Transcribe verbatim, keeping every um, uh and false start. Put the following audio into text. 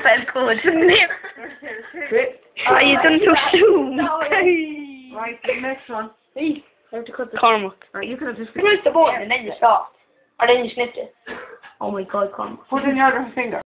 that felt good. Oh, you done too soon. Right, the next one. Hey, I have to cut the Cormac. Right, you could have just Press the button and then you stop. Or then you snipped it. Oh my god, Cormac. put in your other finger.